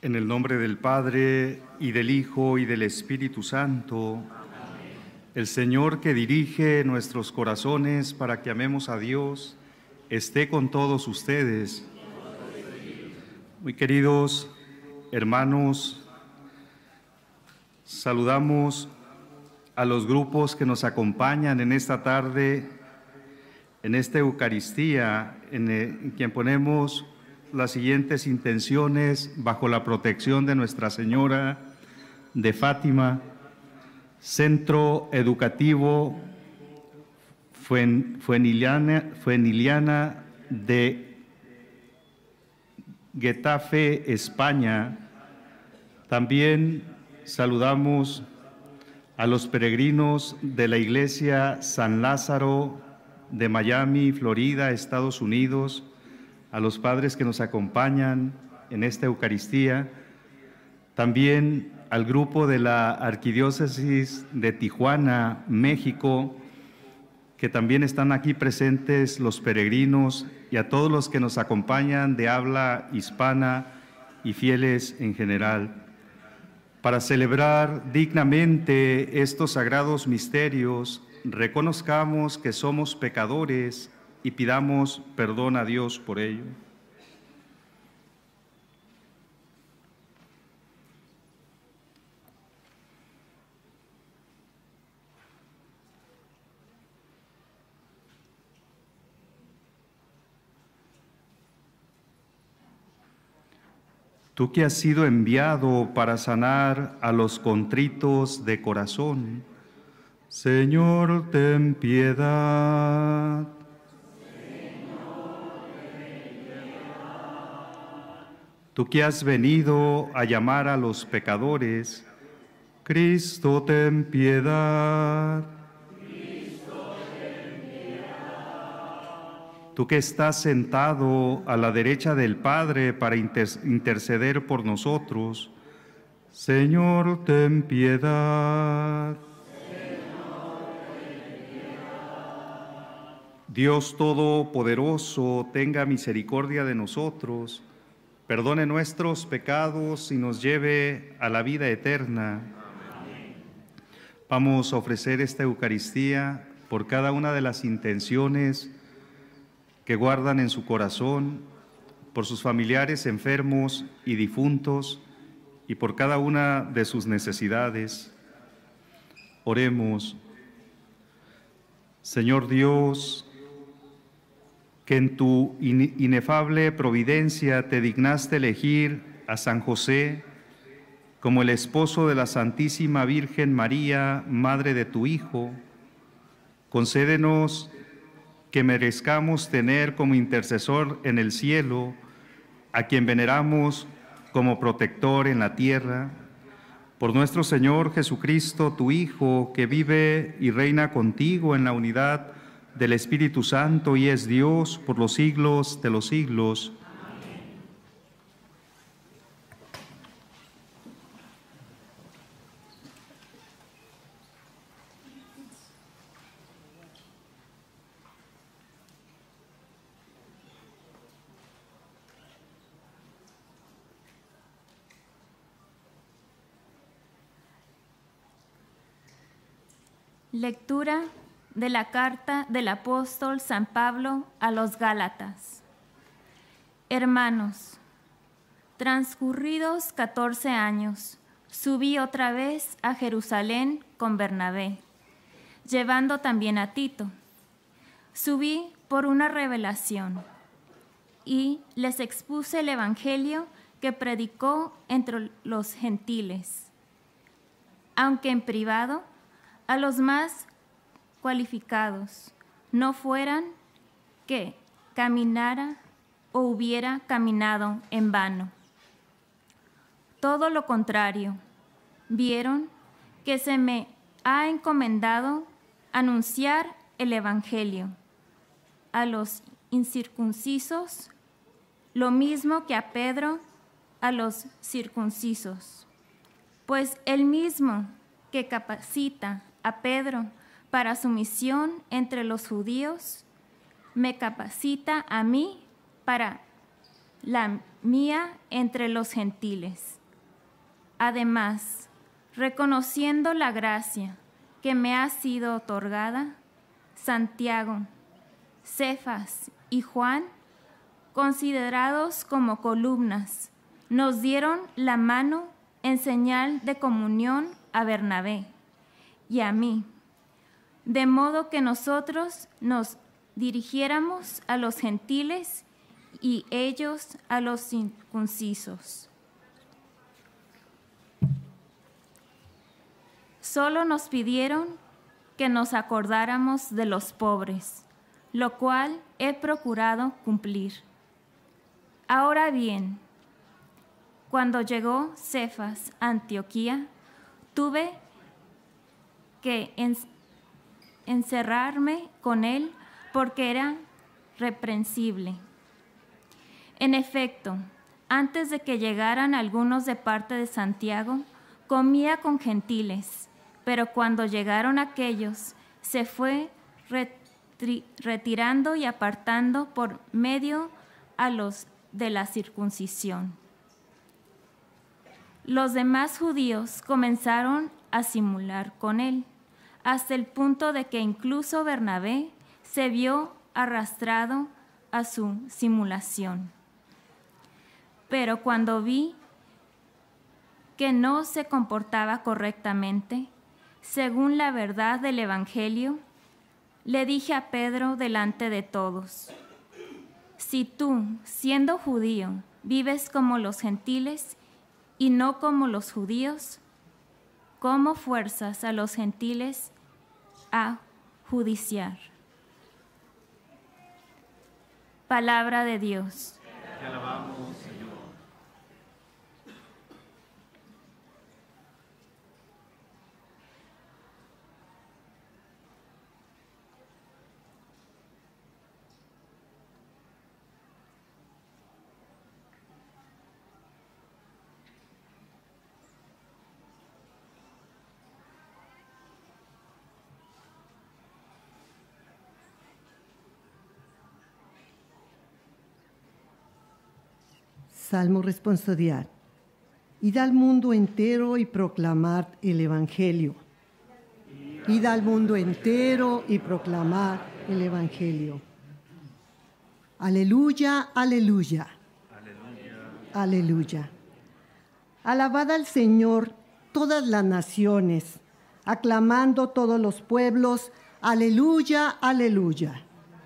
En el nombre del Padre, y del Hijo, y del Espíritu Santo. El Señor que dirige nuestros corazones para que amemos a Dios, esté con todos ustedes. Muy queridos hermanos, saludamos a los grupos que nos acompañan en esta tarde, en esta Eucaristía, en quien ponemos las siguientes intenciones bajo la protección de Nuestra Señora de Fátima, Centro Educativo Fueniliana de Getafe, España. También saludamos a los peregrinos de la Iglesia San Lázaro de Miami, Florida, Estados Unidos, a los padres que nos acompañan en esta Eucaristía, también al grupo de la Arquidiócesis de Tijuana, México, que también están aquí presentes los peregrinos, y a todos los que nos acompañan de habla hispana y fieles en general. Para celebrar dignamente estos sagrados misterios, reconozcamos que somos pecadores y pidamos perdón a Dios por ello. Tú que has sido enviado para sanar a los contritos de corazón, Señor, ten piedad. Tú que has venido a llamar a los pecadores, Cristo, ten piedad. Tú que estás sentado a la derecha del Padre para interceder por nosotros, Señor, ten piedad. Dios Todopoderoso, tenga misericordia de nosotros, perdone nuestros pecados y nos lleve a la vida eterna. Amén. Vamos a ofrecer esta Eucaristía por cada una de las intenciones que guardan en su corazón, por sus familiares enfermos y difuntos, y por cada una de sus necesidades. Oremos. Señor Dios, que en tu inefable providencia te dignaste elegir a San José como el esposo de la Santísima Virgen María, Madre de tu Hijo, concédenos que merezcamos tener como intercesor en el cielo a quien veneramos como protector en la tierra, por nuestro Señor Jesucristo, tu Hijo, que vive y reina contigo en la unidad del Espíritu Santo y es Dios por los siglos de los siglos. Amén. Lectura de la carta del apóstol San Pablo a los Gálatas. Hermanos, transcurridos 14 años, subí otra vez a Jerusalén con Bernabé, llevando también a Tito. Subí por una revelación y les expuse el evangelio que predicó entre los gentiles, aunque en privado a los más cualificados, no fueran que caminara o hubiera caminado en vano. Todo lo contrario, vieron que se me ha encomendado anunciar el evangelio a los incircuncisos, lo mismo que a Pedro a los circuncisos, pues el mismo que capacita a Pedro para su misión entre los judíos, me capacita a mí para la mía entre los gentiles. Además, reconociendo la gracia que me ha sido otorgada, Santiago, Cefas y Juan, considerados como columnas, nos dieron la mano en señal de comunión a Bernabé y a mí, de modo que nosotros nos dirigiéramos a los gentiles y ellos a los circuncisos. Solo nos pidieron que nos acordáramos de los pobres, lo cual he procurado cumplir. Ahora bien, cuando llegó Cefas a Antioquía, tuve que encerrarme con él porque era reprensible. En efecto, antes de que llegaran algunos de parte de Santiago, comía con gentiles, pero cuando llegaron aquellos, se fue retirando y apartando por medio a los de la circuncisión. Los demás judíos comenzaron a simular con él, hasta el punto de que incluso Bernabé se vio arrastrado a su simulación. Pero cuando vi que no se comportaba correctamente, según la verdad del Evangelio, le dije a Pedro delante de todos: si tú, siendo judío, vives como los gentiles y no como los judíos, ¿cómo fuerzas a los gentiles a judiciar? Palabra de Dios. Te alabamos, Señor. Salmo responsorial. Id al mundo entero y proclamad el Evangelio. Id al mundo entero y proclamad el Evangelio. Aleluya, aleluya. Aleluya. Aleluya. Alabad al Señor todas las naciones, aclamando todos los pueblos. Aleluya, aleluya.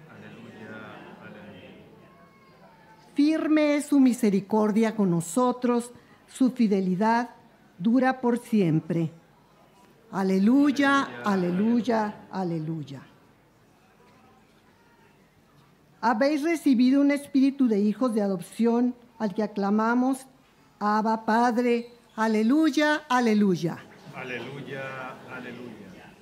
Firme es su misericordia con nosotros, su fidelidad dura por siempre. Aleluya, aleluya, aleluya. Habéis recibido un espíritu de hijos de adopción al que aclamamos: Abba, Padre. Aleluya, aleluya. Aleluya, aleluya.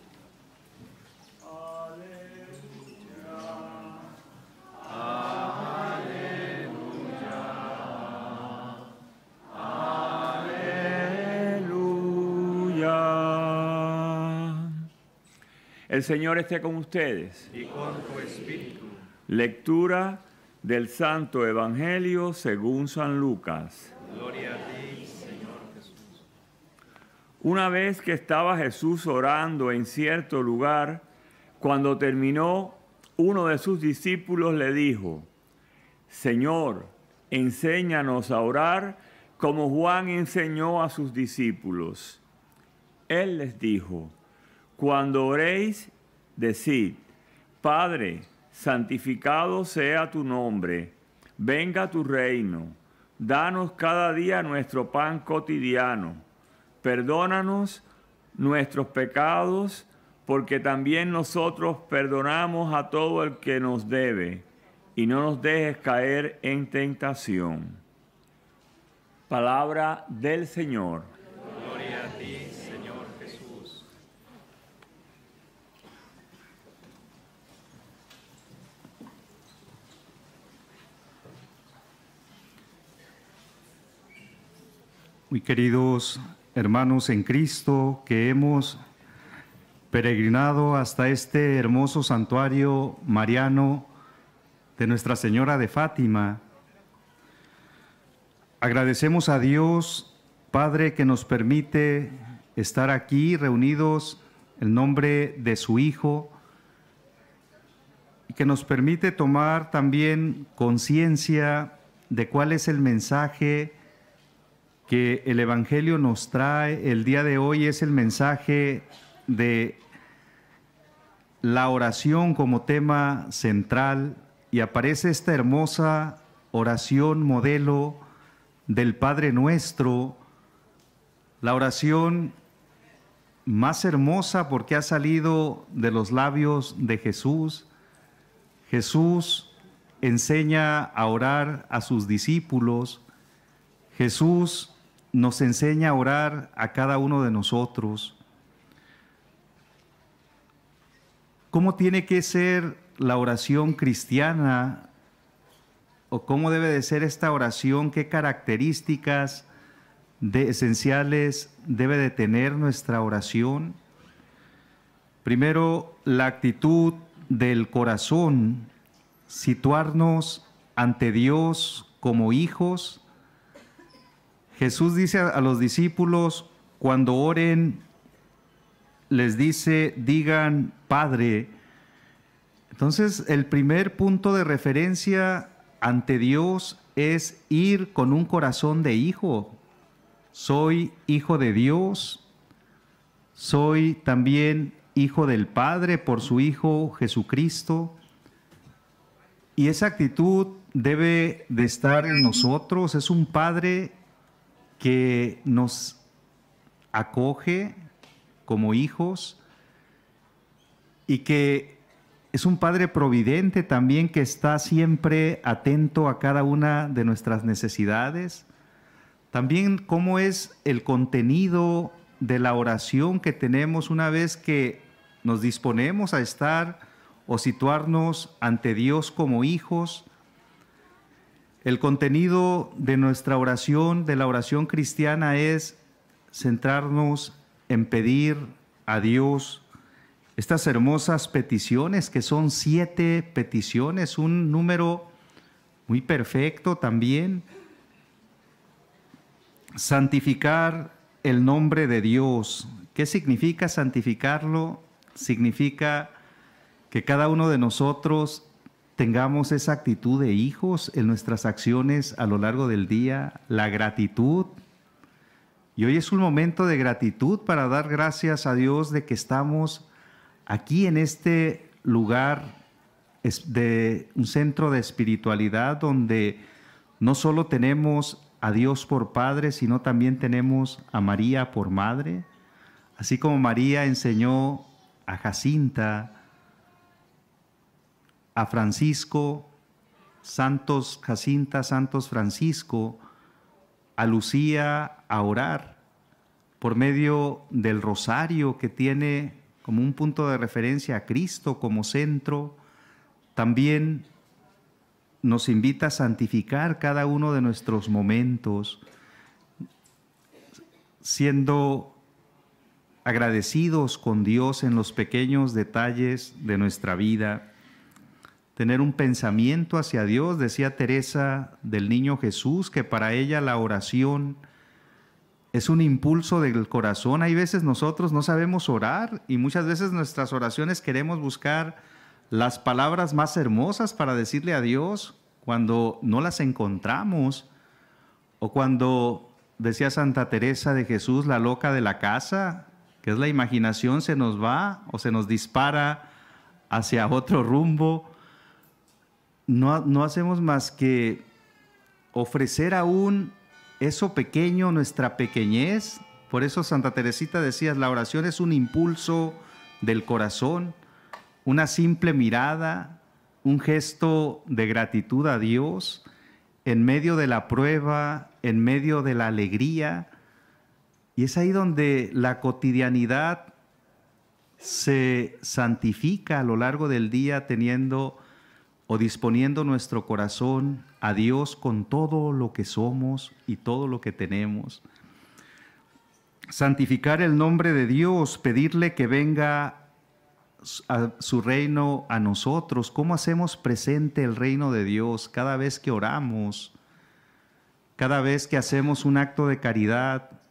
El Señor esté con ustedes. Y con tu espíritu. Lectura del Santo Evangelio según San Lucas. Gloria a ti, Señor Jesús. Una vez que estaba Jesús orando en cierto lugar, cuando terminó, uno de sus discípulos le dijo: Señor, enséñanos a orar como Juan enseñó a sus discípulos. Él les dijo: cuando oréis, decid: Padre, santificado sea tu nombre, venga tu reino, danos cada día nuestro pan cotidiano, perdónanos nuestros pecados, porque también nosotros perdonamos a todo el que nos debe, y no nos dejes caer en tentación. Palabra del Señor. Gloria a ti, Señor Jesús. Muy queridos hermanos en Cristo, que hemos peregrinado hasta este hermoso santuario mariano de Nuestra Señora de Fátima, agradecemos a Dios Padre, que nos permite estar aquí reunidos en nombre de su Hijo y que nos permite tomar también conciencia de cuál es el mensaje que el Evangelio nos trae. El día de hoy es el mensaje de la oración como tema central y aparece esta hermosa oración modelo del Padre Nuestro, la oración más hermosa porque ha salido de los labios de Jesús. Jesús enseña a orar a sus discípulos. Jesús nos enseña a orar a cada uno de nosotros. ¿Cómo tiene que ser la oración cristiana? ¿O cómo debe de ser esta oración? ¿Qué características esenciales debe de tener nuestra oración? Primero, la actitud del corazón, situarnos ante Dios como hijos. Jesús dice a los discípulos, cuando oren, les dice, digan Padre. Entonces, el primer punto de referencia ante Dios es ir con un corazón de hijo. Soy hijo de Dios, soy también hijo del Padre por su Hijo Jesucristo. Y esa actitud debe de estar en nosotros. Es un Padre que nos acoge como hijos y que es un Padre providente también, que está siempre atento a cada una de nuestras necesidades. También cómo es el contenido de la oración que tenemos una vez que nos disponemos a estar o situarnos ante Dios como hijos. El contenido de nuestra oración, de la oración cristiana, es centrarnos en pedir a Dios estas hermosas peticiones, que son 7 peticiones, un número muy perfecto también. Santificar el nombre de Dios. ¿Qué significa santificarlo? Significa que cada uno de nosotros tengamos esa actitud de hijos en nuestras acciones a lo largo del día, la gratitud. Y hoy es un momento de gratitud para dar gracias a Dios de que estamos aquí en este lugar de un centro de espiritualidad donde no solo tenemos a Dios por Padre, sino también tenemos a María por Madre. Así como María enseñó a Jacinta, a Francisco, santos Jacinta, santos Francisco, a Lucía a orar por medio del rosario, que tiene como un punto de referencia a Cristo como centro. También nos invita a santificar cada uno de nuestros momentos, siendo agradecidos con Dios en los pequeños detalles de nuestra vida. Tener un pensamiento hacia Dios. Decía Teresa del Niño Jesús que para ella la oración es un impulso del corazón. Hay veces nosotros no sabemos orar y muchas veces nuestras oraciones queremos buscar las palabras más hermosas para decirle a Dios cuando no las encontramos, o cuando decía Santa Teresa de Jesús, la loca de la casa, que es la imaginación, se nos va o se nos dispara hacia otro rumbo. No hacemos más que ofrecer aún eso pequeño, nuestra pequeñez. Por eso Santa Teresita decía, la oración es un impulso del corazón, una simple mirada, un gesto de gratitud a Dios en medio de la prueba, en medio de la alegría. Y es ahí donde la cotidianidad se santifica a lo largo del día, teniendo o disponiendo nuestro corazón a Dios con todo lo que somos y todo lo que tenemos. Santificar el nombre de Dios, pedirle que venga a su reino a nosotros. ¿Cómo hacemos presente el reino de Dios? Cada vez que oramos, cada vez que hacemos un acto de caridad,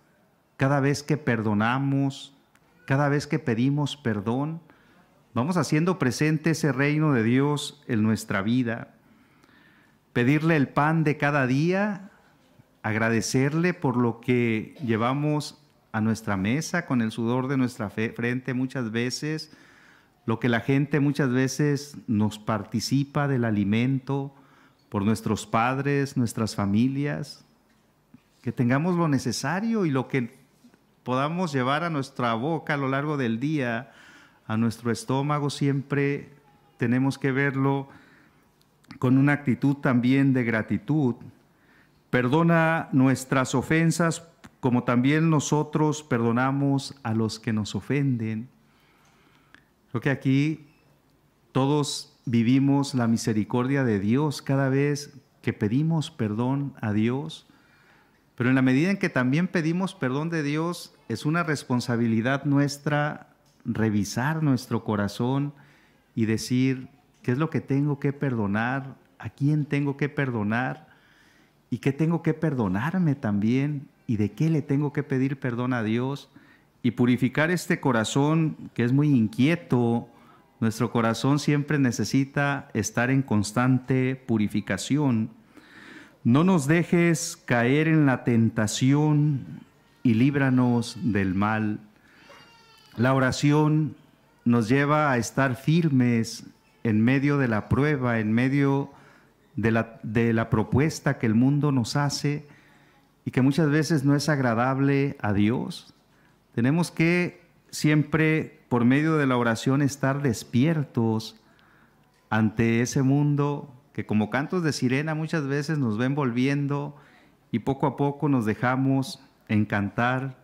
cada vez que perdonamos, cada vez que pedimos perdón, vamos haciendo presente ese reino de Dios en nuestra vida. Pedirle el pan de cada día, agradecerle por lo que llevamos a nuestra mesa con el sudor de nuestra frente muchas veces, lo que la gente muchas veces nos participa del alimento, por nuestros padres, nuestras familias, que tengamos lo necesario y lo que podamos llevar a nuestra boca a lo largo del día, a nuestro estómago, siempre tenemos que verlo con una actitud también de gratitud. Perdona nuestras ofensas como también nosotros perdonamos a los que nos ofenden. Creo que aquí todos vivimos la misericordia de Dios cada vez que pedimos perdón a Dios, pero en la medida en que también pedimos perdón de Dios, es una responsabilidad nuestra revisar nuestro corazón y decir qué es lo que tengo que perdonar, a quién tengo que perdonar y qué tengo que perdonarme también y de qué le tengo que pedir perdón a Dios y purificar este corazón que es muy inquieto. Nuestro corazón siempre necesita estar en constante purificación. No nos dejes caer en la tentación y líbranos del mal. La oración nos lleva a estar firmes en medio de la prueba, en medio de la propuesta que el mundo nos hace y que muchas veces no es agradable a Dios. Tenemos que siempre, por medio de la oración, estar despiertos ante ese mundo que como cantos de sirena muchas veces nos va envolviendo y poco a poco nos dejamos encantar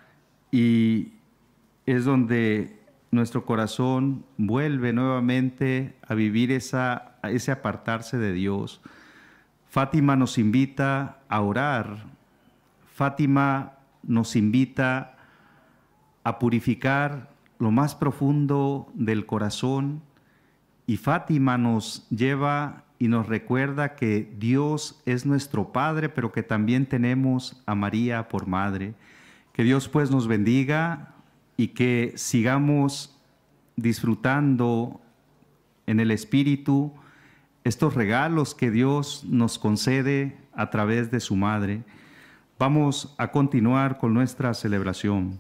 y es donde nuestro corazón vuelve nuevamente a vivir ese apartarse de Dios. Fátima nos invita a orar. Fátima nos invita a purificar lo más profundo del corazón y Fátima nos lleva y nos recuerda que Dios es nuestro Padre, pero que también tenemos a María por Madre. Que Dios pues nos bendiga y que sigamos disfrutando en el Espíritu estos regalos que Dios nos concede a través de su Madre. Vamos a continuar con nuestra celebración.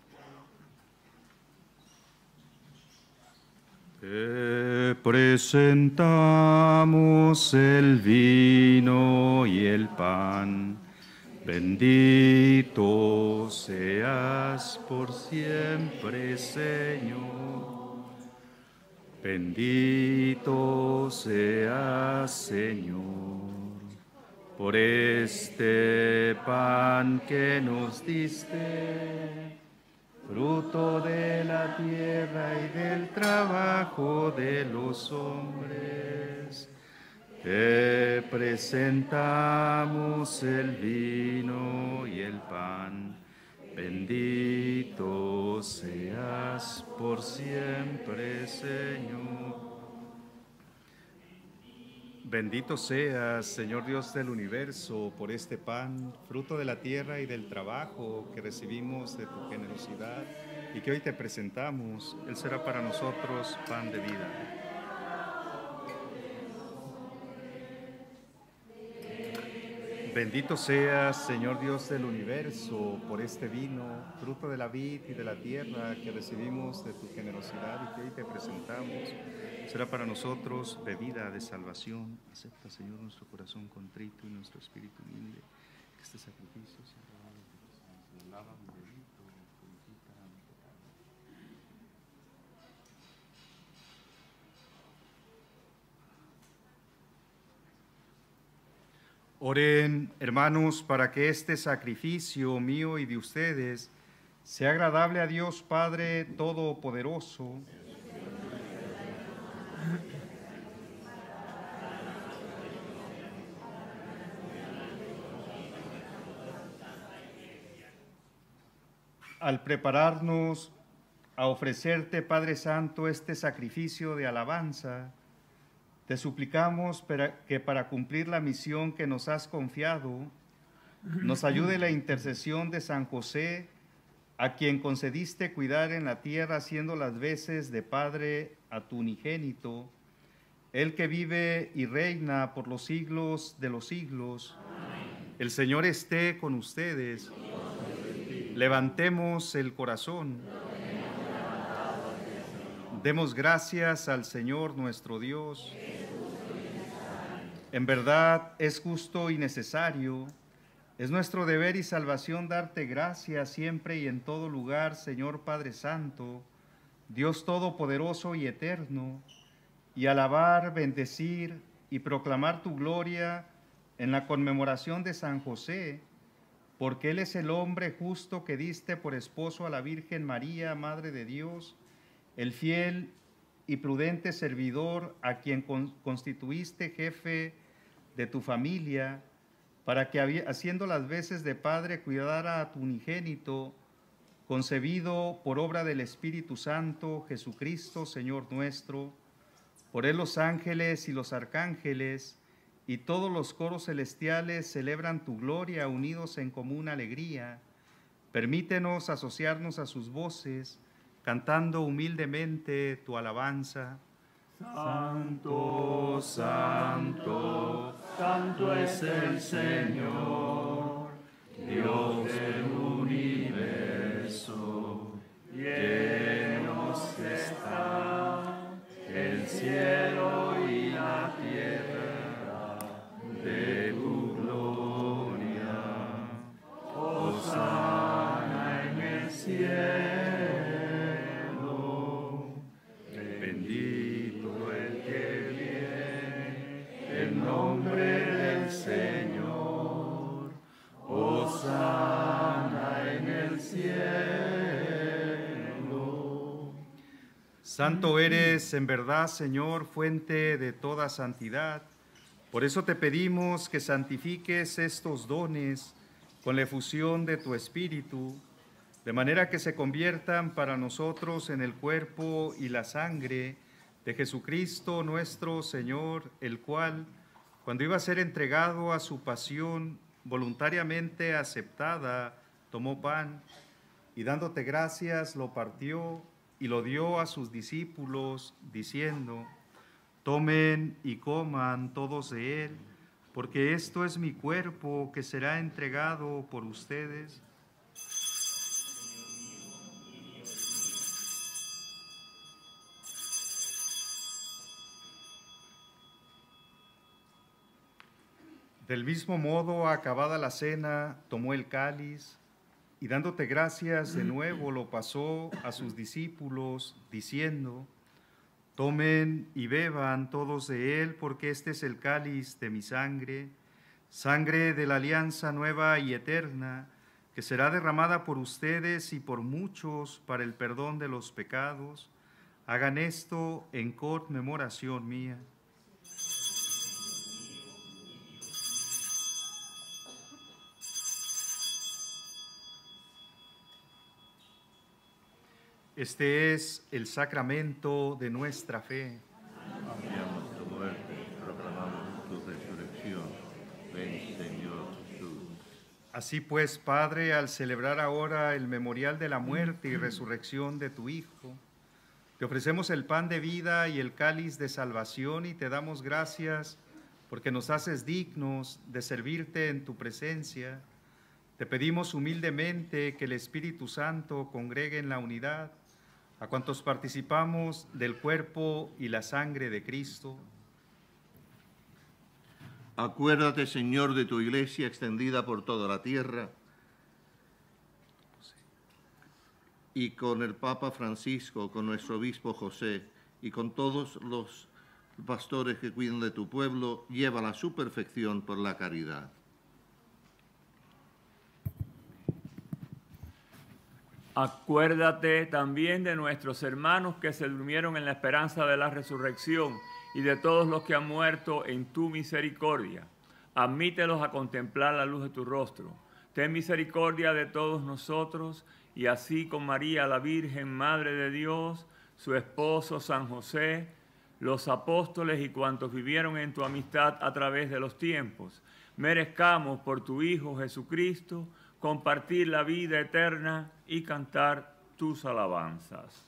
Te presentamos el vino y el pan. Bendito seas por siempre, Señor. Bendito seas, Señor, por este pan que nos diste, fruto de la tierra y del trabajo de los hombres. Te presentamos el vino y el pan. Bendito seas por siempre, Señor. Bendito seas, Señor Dios del universo, por este pan, fruto de la tierra y del trabajo que recibimos de tu generosidad y que hoy te presentamos. Él será para nosotros pan de vida. Bendito seas, Señor Dios del universo, por este vino, fruto de la vid y de la tierra que recibimos de tu generosidad y que hoy te presentamos. Será para nosotros bebida de salvación. Acepta, Señor, nuestro corazón contrito y nuestro espíritu humilde. Que este sacrificio sea lava mi delito, purifica mi pecado. Oren, hermanos, para que este sacrificio mío y de ustedes sea agradable a Dios Padre Todopoderoso. Al prepararnos a ofrecerte, Padre Santo, este sacrificio de alabanza, te suplicamos que para cumplir la misión que nos has confiado, nos ayude la intercesión de San José a quien concediste cuidar en la tierra, haciendo las veces de Padre a tu unigénito, el que vive y reina por los siglos de los siglos. Amén. El Señor esté con ustedes. Levantemos el corazón. Demos gracias al Señor nuestro Dios. En verdad es justo y necesario. Es nuestro deber y salvación darte gracias siempre y en todo lugar, Señor Padre Santo, Dios Todopoderoso y Eterno, y alabar, bendecir y proclamar tu gloria en la conmemoración de San José, porque él es el hombre justo que diste por esposo a la Virgen María, Madre de Dios, el fiel y prudente servidor a quien constituiste jefe de tu familia, para que haciendo las veces de padre cuidara a tu unigénito, concebido por obra del Espíritu Santo, Jesucristo, Señor nuestro. Por él los ángeles y los arcángeles y todos los coros celestiales celebran tu gloria unidos en común alegría. Permítenos asociarnos a sus voces, cantando humildemente tu alabanza. Santo, santo, santo es el Señor, Dios del universo. Llenos está el cielo y la tierra de tu gloria. Hosana en el cielo. Nombre del Señor, hosana en el cielo. Santo eres en verdad, Señor, fuente de toda santidad. Por eso te pedimos que santifiques estos dones con la efusión de tu Espíritu, de manera que se conviertan para nosotros en el cuerpo y la sangre de Jesucristo nuestro Señor, el cual, cuando iba a ser entregado a su pasión voluntariamente aceptada, tomó pan y dándote gracias lo partió y lo dio a sus discípulos, diciendo: tomen y coman todos de él, porque esto es mi cuerpo que será entregado por ustedes. Del mismo modo, acabada la cena, tomó el cáliz y dándote gracias de nuevo lo pasó a sus discípulos, diciendo: tomen y beban todos de él, porque este es el cáliz de mi sangre, sangre de la alianza nueva y eterna, que será derramada por ustedes y por muchos para el perdón de los pecados. Hagan esto en conmemoración mía. Este es el sacramento de nuestra fe. Anunciamos tu muerte, proclamamos tu resurrección. Ven, Señor Jesús. Así pues, Padre, al celebrar ahora el memorial de la muerte y resurrección de tu Hijo, te ofrecemos el pan de vida y el cáliz de salvación y te damos gracias porque nos haces dignos de servirte en tu presencia. Te pedimos humildemente que el Espíritu Santo congregue en la unidad a cuantos participamos del cuerpo y la sangre de Cristo. Acuérdate, Señor, de tu iglesia extendida por toda la tierra y con el Papa Francisco, con nuestro obispo José y con todos los pastores que cuidan de tu pueblo, llévala a su perfección por la caridad. Acuérdate también de nuestros hermanos que se durmieron en la esperanza de la resurrección y de todos los que han muerto en tu misericordia. Admítelos a contemplar la luz de tu rostro. Ten misericordia de todos nosotros y así con María, la Virgen, Madre de Dios, su esposo San José, los apóstoles y cuantos vivieron en tu amistad a través de los tiempos, merezcamos por tu Hijo Jesucristo compartir la vida eterna y cantar tus alabanzas.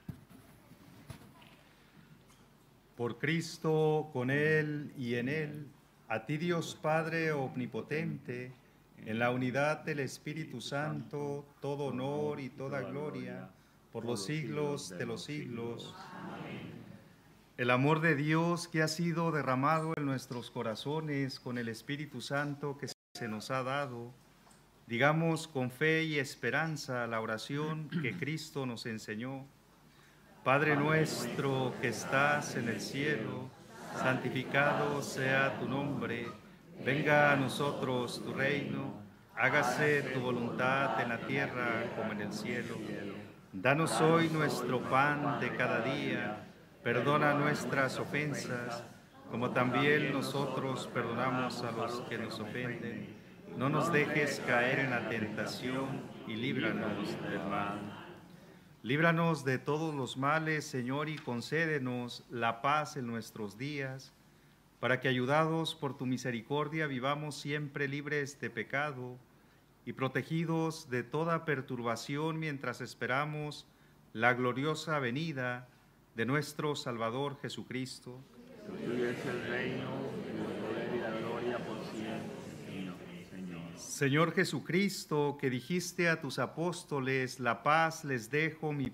Por Cristo, con Él y en Él, a ti Dios Padre omnipotente, en la unidad del Espíritu Santo, todo honor y toda gloria, por los siglos de los siglos. Amén. El amor de Dios que ha sido derramado en nuestros corazones con el Espíritu Santo que se nos ha dado, digamos con fe y esperanza la oración que Cristo nos enseñó. Padre nuestro que estás en el cielo, santificado sea tu nombre. Venga a nosotros tu reino, hágase tu voluntad en la tierra como en el cielo. Danos hoy nuestro pan de cada día, perdona nuestras ofensas, como también nosotros perdonamos a los que nos ofenden. No nos dejes caer en la tentación y líbranos del mal. Líbranos de todos los males, Señor, y concédenos la paz en nuestros días, para que, ayudados por tu misericordia, vivamos siempre libres de pecado y protegidos de toda perturbación mientras esperamos la gloriosa venida de nuestro Salvador Jesucristo. Tuyo es el reino, el poder y la gloria por siempre, Señor. Señor Jesucristo, que dijiste a tus apóstoles, la paz les dejo, mi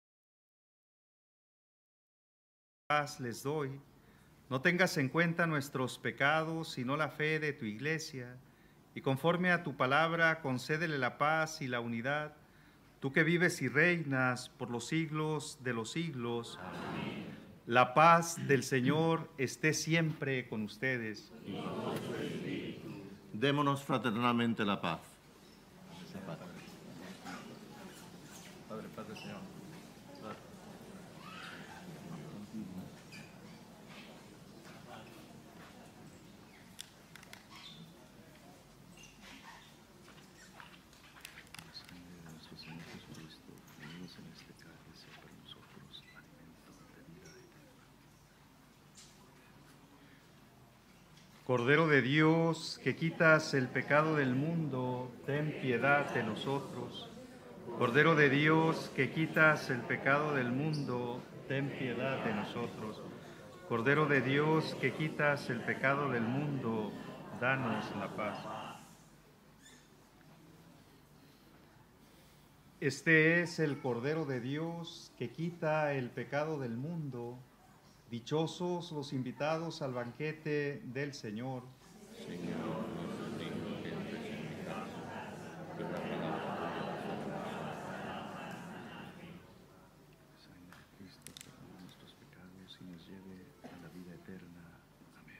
paz les doy. No tengas en cuenta nuestros pecados, sino la fe de tu iglesia, y conforme a tu palabra, concédele la paz y la unidad, tú que vives y reinas por los siglos de los siglos. Amén. La paz del Señor esté siempre con ustedes. Démonos fraternalmente la paz. Padre, Señor. Cordero de Dios, que quitas el pecado del mundo, ten piedad de nosotros. Cordero de Dios, que quitas el pecado del mundo, ten piedad de nosotros. Cordero de Dios, que quitas el pecado del mundo, danos la paz. Este es el Cordero de Dios, que quita el pecado del mundo. Dichosos los invitados al banquete del Señor. Señor, no soy digno que entres en mi casa, pero la palabra Sangre de Cristo, perdona nuestros pecados y nos lleve a la vida eterna. Amén.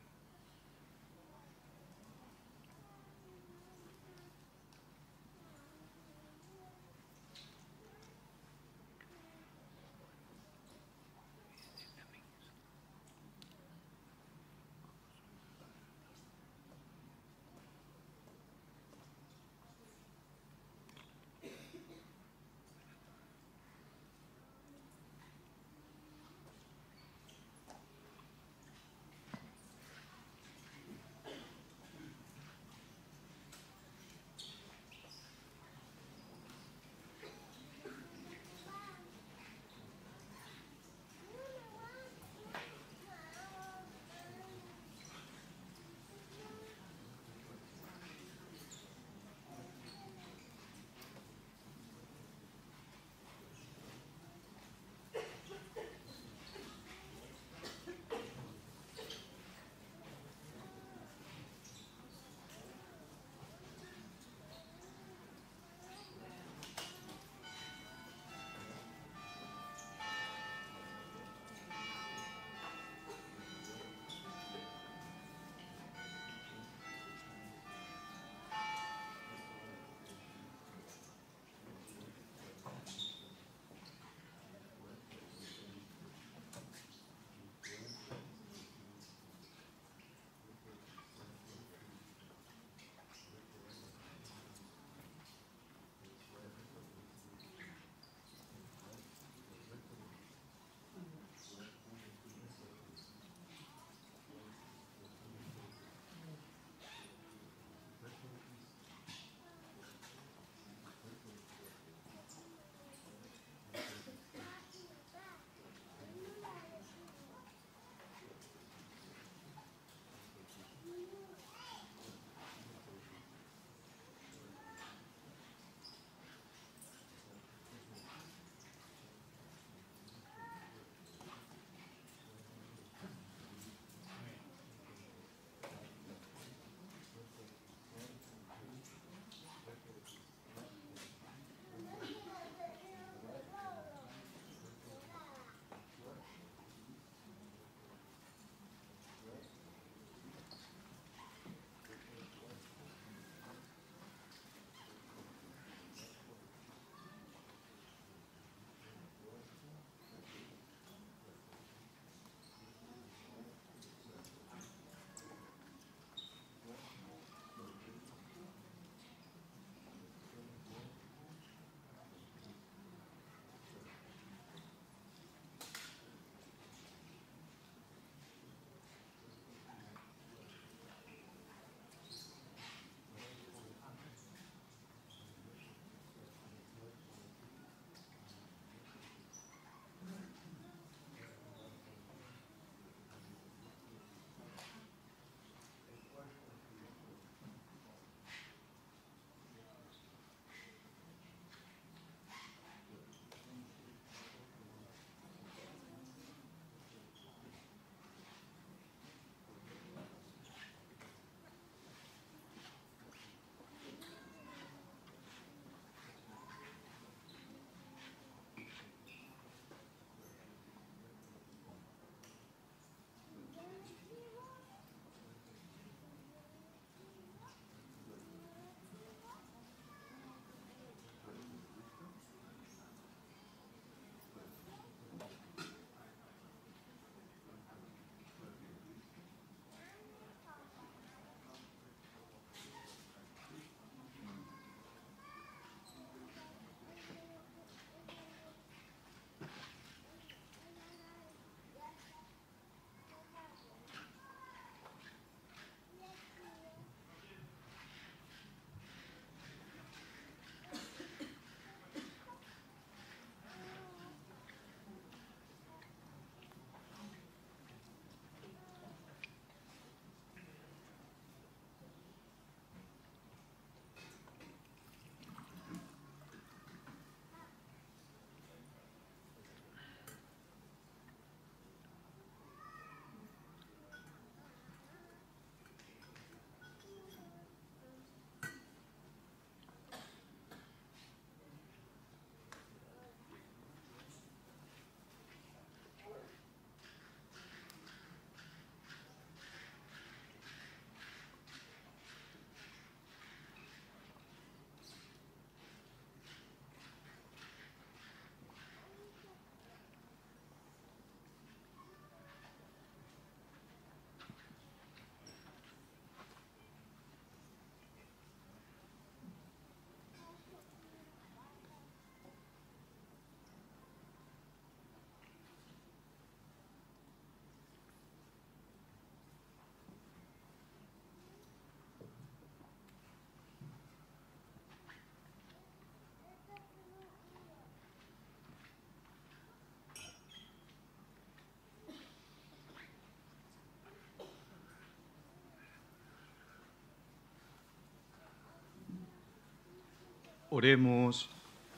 Oremos.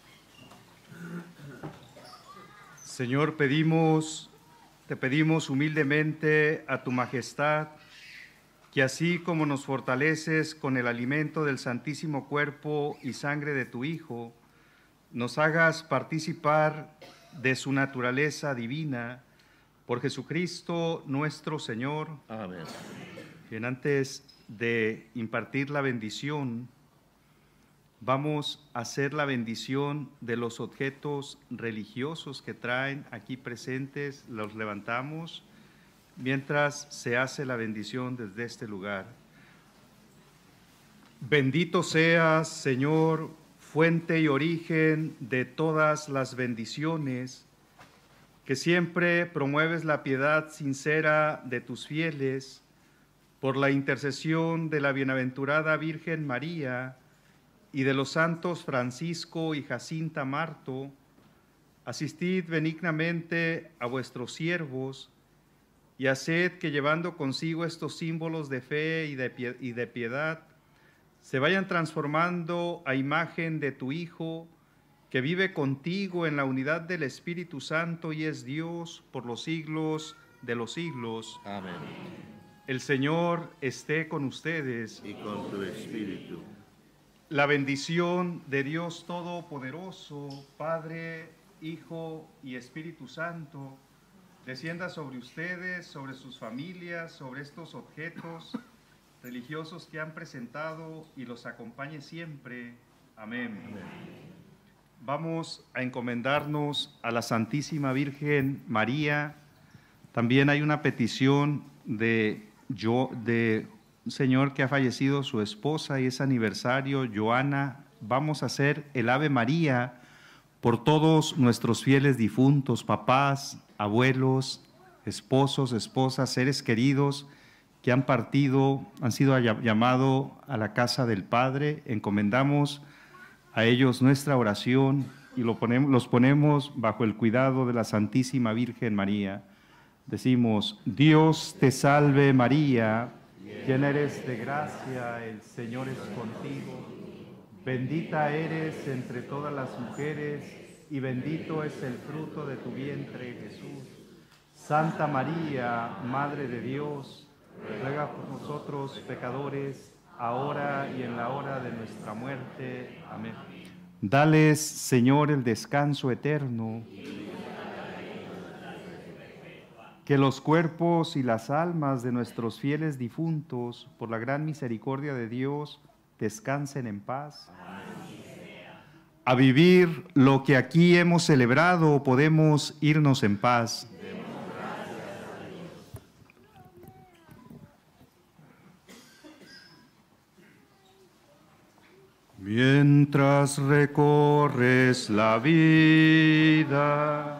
Señor, te pedimos humildemente a tu majestad que así como nos fortaleces con el alimento del santísimo cuerpo y sangre de tu Hijo, nos hagas participar de su naturaleza divina por Jesucristo nuestro Señor. Amén. Bien, antes de impartir la bendición, vamos a hacer la bendición de los objetos religiosos que traen aquí presentes, los levantamos mientras se hace la bendición desde este lugar. Bendito seas, Señor, fuente y origen de todas las bendiciones, que siempre promueves la piedad sincera de tus fieles, por la intercesión de la bienaventurada Virgen María y de los santos Francisco y Jacinta Marto, asistid benignamente a vuestros siervos y haced que llevando consigo estos símbolos de fe y de piedad, se vayan transformando a imagen de tu Hijo, que vive contigo en la unidad del Espíritu Santo y es Dios por los siglos de los siglos. Amén. El Señor esté con ustedes. Y con tu espíritu. La bendición de Dios Todopoderoso, Padre, Hijo y Espíritu Santo, descienda sobre ustedes, sobre sus familias, sobre estos objetos religiosos que han presentado y los acompañe siempre. Amén. Amén. Vamos a encomendarnos a la Santísima Virgen María. También hay una petición de un señor que ha fallecido, su esposa, y es aniversario, Joana. Vamos a hacer el Ave María por todos nuestros fieles difuntos, papás, abuelos, esposos, esposas, seres queridos que han partido, han sido llamados a la casa del Padre. Encomendamos a ellos nuestra oración y los ponemos bajo el cuidado de la Santísima Virgen María. Decimos: Dios te salve María, llena eres de gracia, el Señor es contigo. Bendita eres entre todas las mujeres y bendito es el fruto de tu vientre, Jesús. Santa María, Madre de Dios, ruega por nosotros pecadores, ahora y en la hora de nuestra muerte. Amén. Dales, Señor, el descanso eterno. Que los cuerpos y las almas de nuestros fieles difuntos, por la gran misericordia de Dios, descansen en paz. A vivir lo que aquí hemos celebrado, podemos irnos en paz. Mientras recorres la vida,